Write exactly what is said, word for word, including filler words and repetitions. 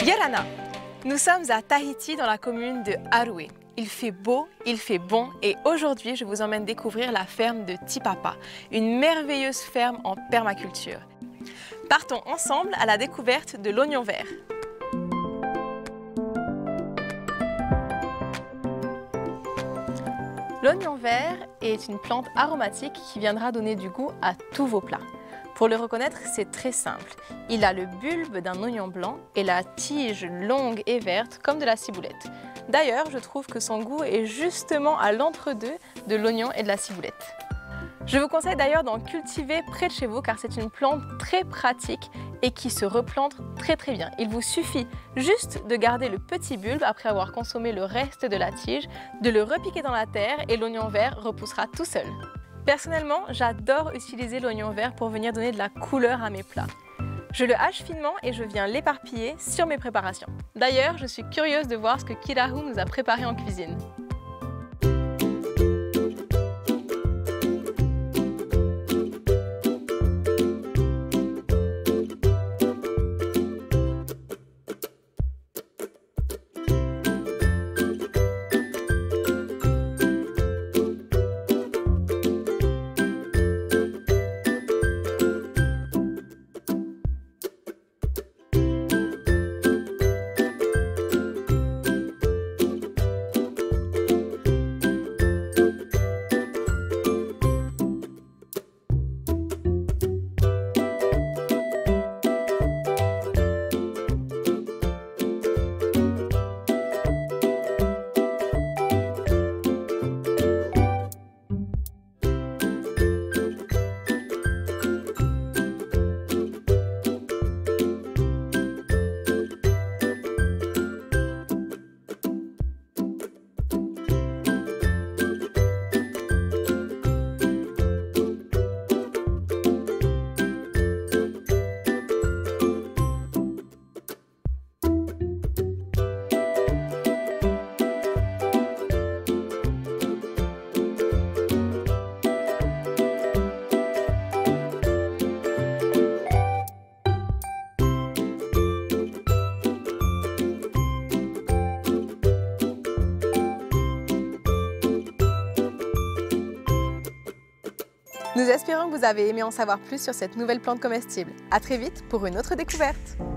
Yerana. Nous sommes à Tahiti dans la commune de Arué. Il fait beau, il fait bon et aujourd'hui je vous emmène découvrir la ferme de Tipapa, une merveilleuse ferme en permaculture. Partons ensemble à la découverte de l'oignon vert. L'oignon vert est une plante aromatique qui viendra donner du goût à tous vos plats. Pour le reconnaître, c'est très simple. Il a le bulbe d'un oignon blanc et la tige longue et verte comme de la ciboulette. D'ailleurs, je trouve que son goût est justement à l'entre-deux de l'oignon et de la ciboulette. Je vous conseille d'ailleurs d'en cultiver près de chez vous car c'est une plante très pratique et qui se replante très très bien. Il vous suffit juste de garder le petit bulbe après avoir consommé le reste de la tige, de le repiquer dans la terre et l'oignon vert repoussera tout seul. Personnellement, j'adore utiliser l'oignon vert pour venir donner de la couleur à mes plats. Je le hache finement et je viens l'éparpiller sur mes préparations. D'ailleurs, je suis curieuse de voir ce que Kirahu nous a préparé en cuisine. Nous espérons que vous avez aimé en savoir plus sur cette nouvelle plante comestible. À très vite pour une autre découverte.